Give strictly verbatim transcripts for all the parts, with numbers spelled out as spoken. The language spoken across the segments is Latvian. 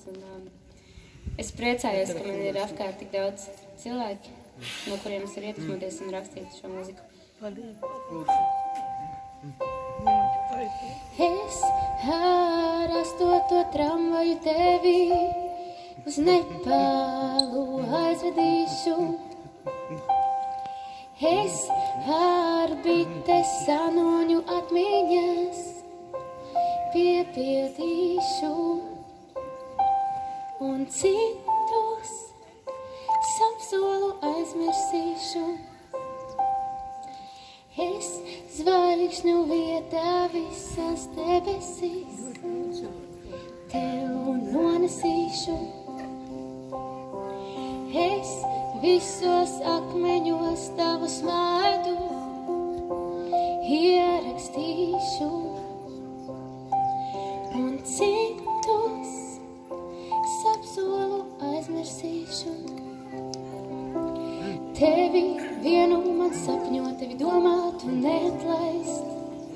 Un, um, es priecājos, ka man ir apkārt tik daudz cilvēki, no kuriem es varu iedvesmoties un rakstīt šo mūziku. Es ar astoto tramvaju tevi uz Nepālu aizvedīšu. Es ar bites sanoņu atmiņas piepildīšu. Un citus sapsolu aizmirsīšu. Es zvaigžņu vietā visas debesīs tev nonesīšu. Es visos akmeņos tavu smārdu ierakstīšu. Un citus sapsolu aizmirsīšu. Tevi vienu man sapņot, tevi domāt un neatlaist.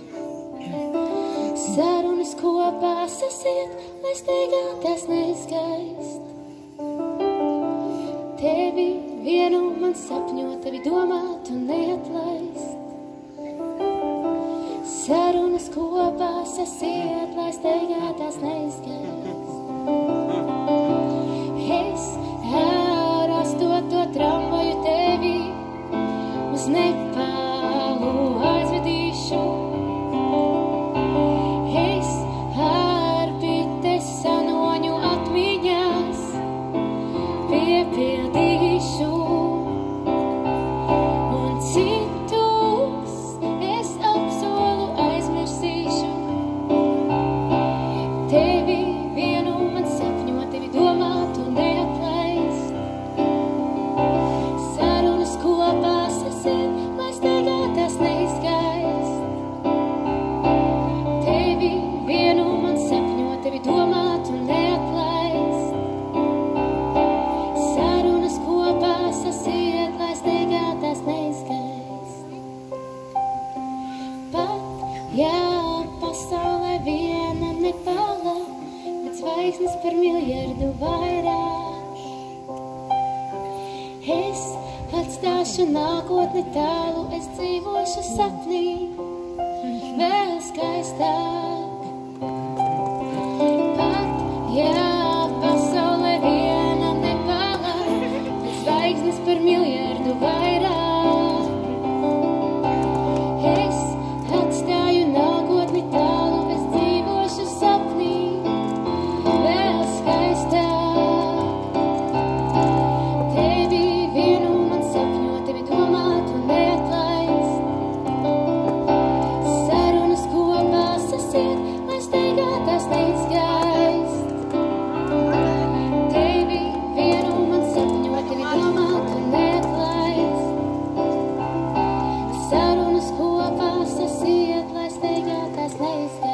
Sarunas kopā sasiet, lai steigā tas neizgaist. Tevi vienu man sapņot, tevi domāt un neatlaist. Sarunas kopā sasiet, lai steigā tas neizgaist. Es ar astoto tramvaju tevi uz Nepālu aizvedīšu. Es ar bites sanoņu atmiņās piepildīšu. Un citus es apsolu aizmirsīšu. Tevi vienu man sapņot, tevi domāt un neatlaist. Sarunas kopā sasiet, lai steigā tas neizgaist. Tevi vienu man sapņot, tevi domāt un neatlaist. Sarunas kopā sasiet, lai steigā tas neizgaist. Pat ja pasaulē viena Nepāla, bet zvaigznes par miljardu vairāk. Es atstāšu nākotni tālu, es dzīvošu sapnī vēl skaistāk. Pat ja pasaulē viena Nepāla, bet zvaigznes par miljardu vairāk. Es atstāju nākotni tālu, es dzīvošu sapnī vēl skaistāk. Tevi vienu man sapņot, tevi domāt un neatlaist. Sarunas kopā sasiet, lai steigā tas neizgaist. Tevi vienu man sapņot, tevi domāt un neatlaist. Sarunas kopā sasiet, lai steigā tas neizgaist.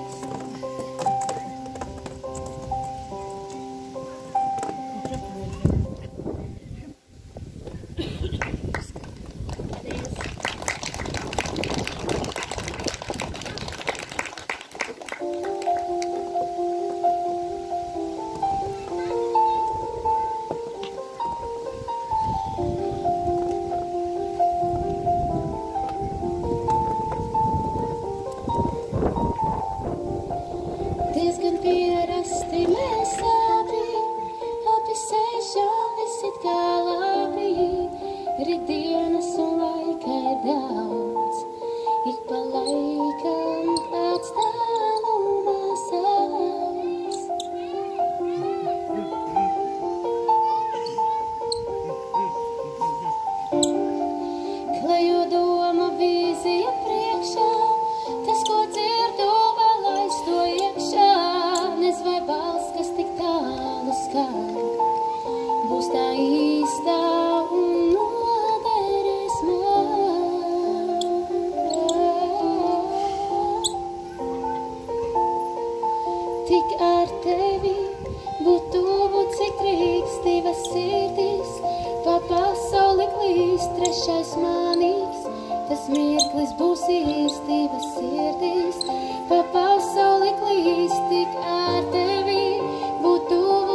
Diezgan pierasti mēs abi, abi sēžam visit kā labi. Rītdienas un laika ir daudz, ik pa laikam kāds tālumā sauc. Klejo doma vīzija priekšā, tas, ko dzirdu, vēl aizsto iekšā. Nez vai balss, kas tik tālu skan, būs tā īstā un noderēs man. Tik ar tevi būt tuvu, cik drīkst divas sirdis, pa pasauli klīst trešais manīgs. Tas mirklis būs īstības sirdīs, pa pasauli klīst, tik ar tevi būt tuvu,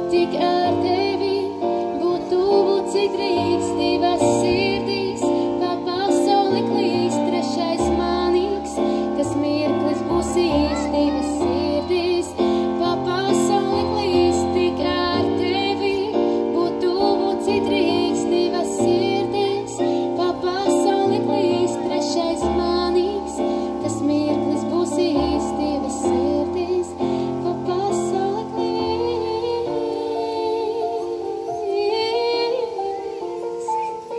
tik ar tevi būt tuvu, cik drīkst divas sirdīs, pa pasauli klīst trešais manīgs, kas mirklis būs īsti divas sirdīs, pa pasauli klīst tik ar tevi būt tuvu, cik drīkst divas sirdīs, pa pasauli klīst trešais manīgs, kas mirklis būs īsti divas sirdīs, pa pasauli klīst.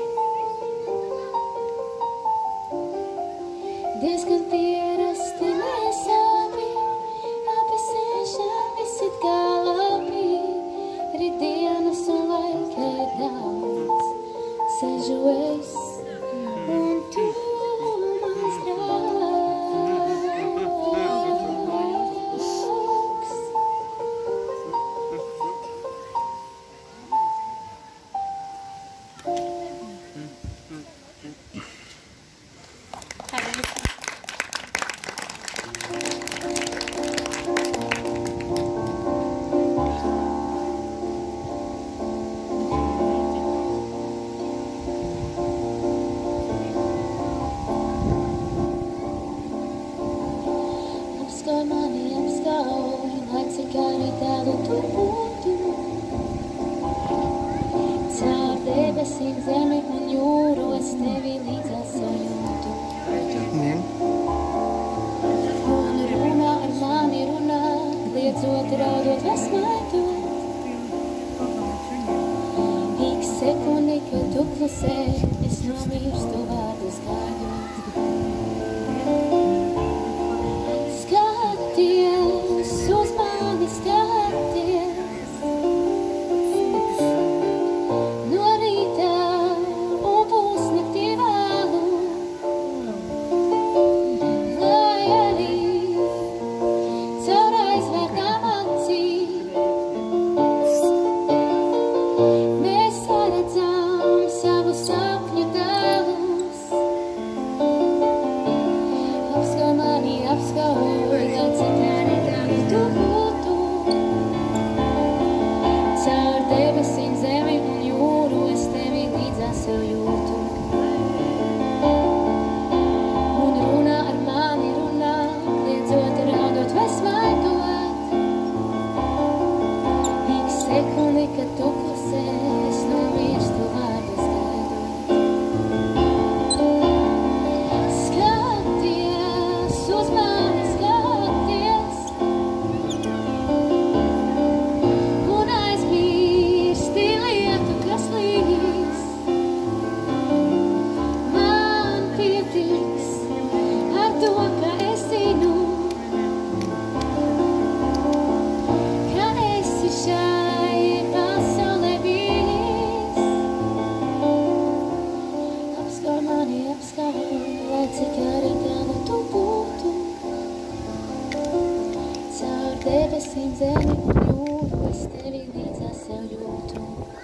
Diezgan pierasti mēs abi, abi sēžam visi kā labi, rītdienas un laika ir daudz, sēžu es un tu mans draugs. Apskauj mani, apskauj, lai cik arī tālu tu būtu. Caur debesīm, zemi un jūru es tevi līdzās sajūtu. Un runā ar mani runā, kliedzot, raudot, vesmaitot. Ik sekundi, kad tu klusē, es nomirstu vārdus gaidot. Skaties uz mani, skaties no rīta un pusnaktī vēlu, lai arī caur aizvērtām acīm mēs saredzam savu sapņu tēlus. Apskauj mani, apskauj, lai cik arī tālu tu būtu. Caur debesīm, zemi un jūru es tevi līdzās sev jūtu. Un runā ar mani runā, kliedzot, raudot, vesmaitot. Ik sekundi, kad tu klusē, es nomirstu vārdus gaidot. Skaties uz mani, skaties un aizmirsti lietu, kas līdz. Man pietiks ar to, ka es zinu, ka esi šai pasaulē bijis. Apskauj mani, apskauj, lai cik arī tālu tu būtu. Caur debesīm, zemi un jūru es tevi līdzās sev jūtu.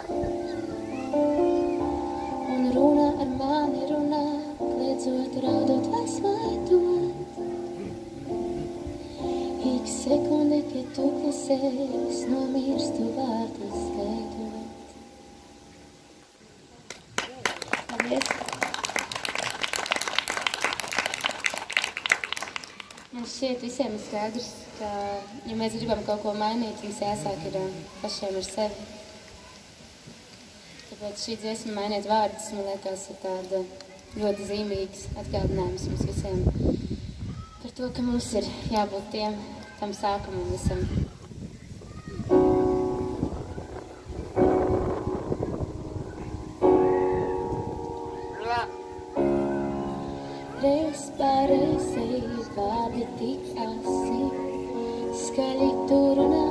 Un runā ar mani runā, kliedzot, raudot, vesmaitot. Ik sekundi, kad tu klusē, es nomirstu vārdus gaidot. Paldies! Man šķiet visiem ir skaidrs, ka, ja mēs gribam kaut ko mainīt, mums jāsāk ir uh, pašiem ar sevi. Tāpēc šī dziesma Mainiet vārdus, man liekas, ir tāda ļoti zīmīgs atgādinājums mums visiem par to, ka mums ir jābūt tiem, tam sākumam visam. Reiz pārreizei vārdi tik asi, skaļi tu runā